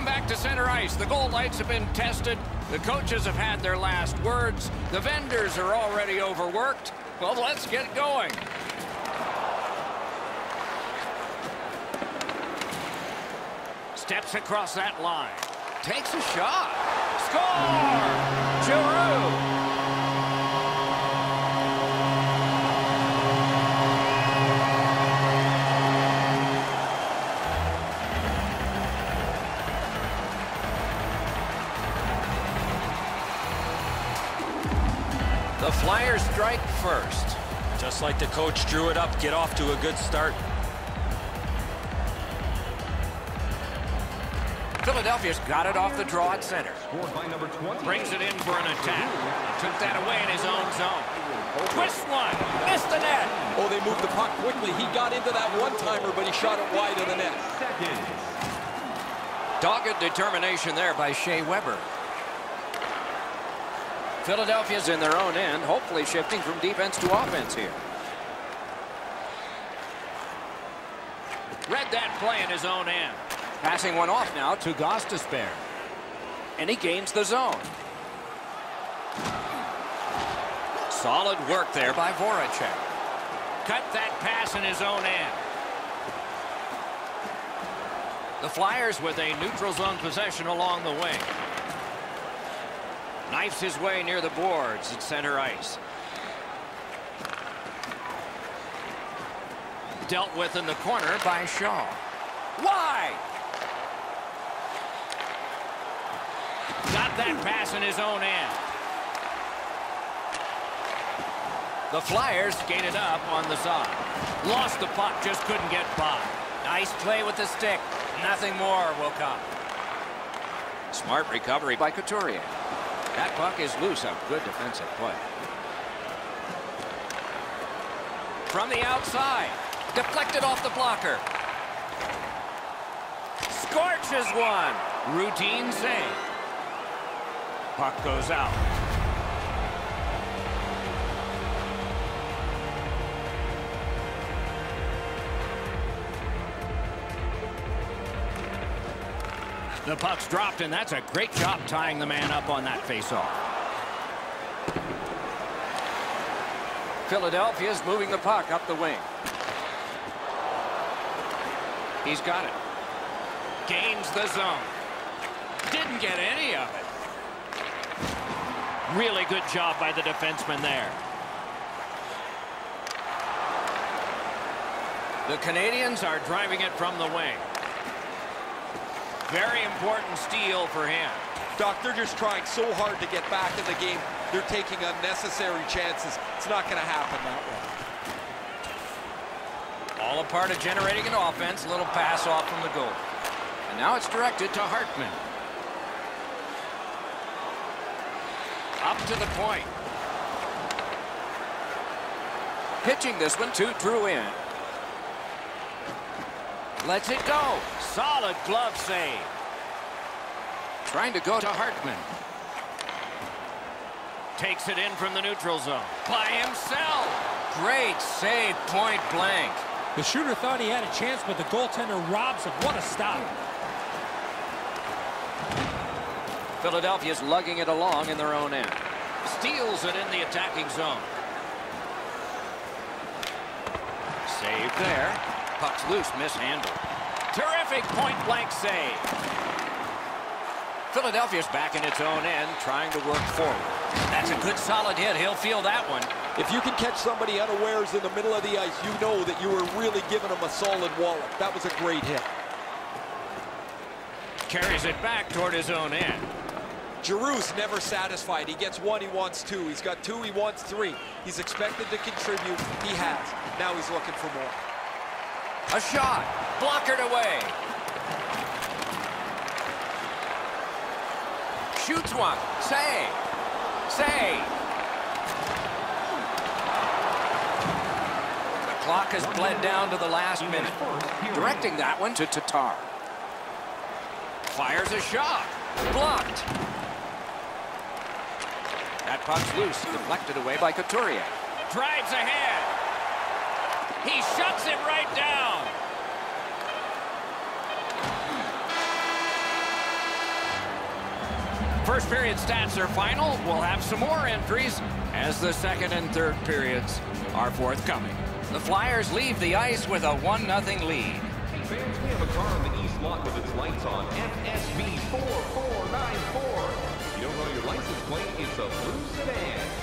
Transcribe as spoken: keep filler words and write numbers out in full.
Welcome back to center ice. The goal lights have been tested. The coaches have had their last words. The vendors are already overworked. Well, let's get going. Steps across that line. Takes a shot. Score! Giroux! The Flyers strike first. Just like the coach drew it up, get off to a good start. Philadelphia's got it off the draw at center. Brings it in for an attack. He took that away in his own zone. Twist one. Missed the net. Oh, they moved the puck quickly. He got into that one-timer, but he shot it wide of the net. Dogged determination there by Shea Weber. Philadelphia's in their own end, hopefully shifting from defense to offense here. Read that play in his own end. Passing one off now to Gostisbehere. And he gains the zone. Solid work there by Voracek. Cut that pass in his own end. The Flyers with a neutral zone possession along the wing. Knifes his way near the boards at center ice. Dealt with in the corner by Shaw. Wide! Got that pass in his own end. The Flyers gain it up on the side. Lost the puck, just couldn't get by. Nice play with the stick. Nothing more will come. Smart recovery by Couturier. That puck is loose. A good defensive play. From the outside. Deflected off the blocker. Scorches one. Routine save. Puck goes out. The puck's dropped, and that's a great job tying the man up on that faceoff. Philadelphia's moving the puck up the wing. He's got it. Gains the zone. Didn't get any of it. Really good job by the defenseman there. The Canadians are driving it from the wing. Very important steal for him. Doc, they're just trying so hard to get back in the game. They're taking unnecessary chances. It's not going to happen that way. All a part of generating an offense. A little pass off from the goal. And now it's directed to Hartman. Up to the point. Pitching this one to Drouin. Lets it go. Solid glove save. Trying to go to Hartman. Takes it in from the neutral zone. By himself. Great save, point blank. The shooter thought he had a chance, but the goaltender robs him. What a stop. Philadelphia's lugging it along in their own end. Steals it in the attacking zone. Save there. Puck's loose, mishandled. Terrific point-blank save. Philadelphia's back in its own end, trying to work forward. That's a good solid hit. He'll feel that one. If you can catch somebody unawares in the middle of the ice, you know that you were really giving them a solid wallop. That was a great hit. Carries it back toward his own end. Giroux's never satisfied. He gets one, he wants two. He's got two, he wants three. He's expected to contribute. He has. Now he's looking for more. A shot. Blockered away. Shoots one. Save. Save. The clock has bled down to the last minute. Directing that one to Tatar. Fires a shot. Blocked. That puck's loose. Deflected away by Couturier. Drives ahead. He shuts it right down. First period stats are final. We'll have some more entries as the second and third periods are forthcoming. The Flyers leave the ice with a one nothing lead. Fans, we have a car in the east lot with its lights on. F S B four four nine four. You don't know your license plate, it's a blue sedan.